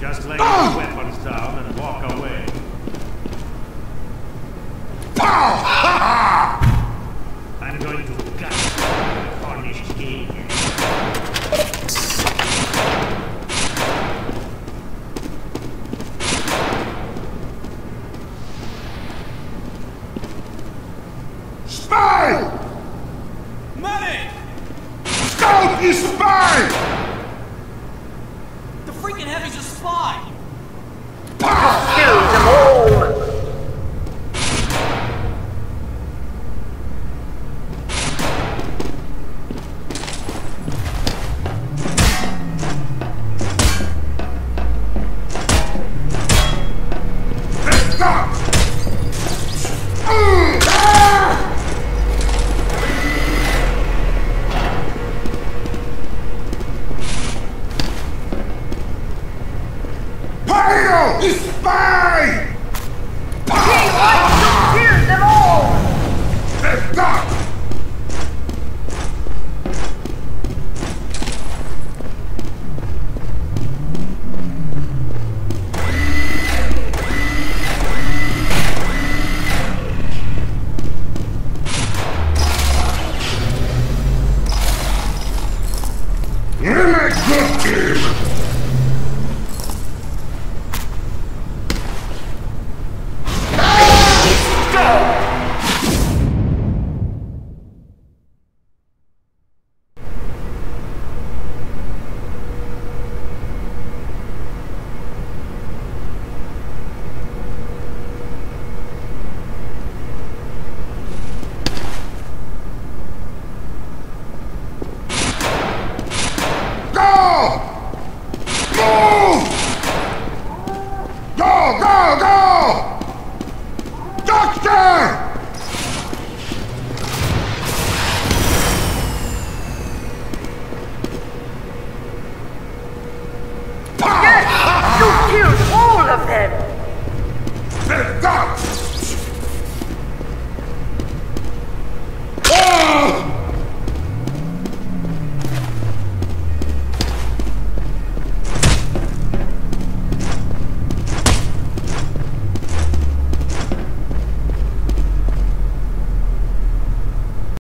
Just lay your weapons down and walk away. I'm going to gut the Cornish king. Spy! Money! Scout is spy! The freaking heavy's a spy! Kill them all! Spy! He wants to kill them all! You're a good game! Go! Doctor!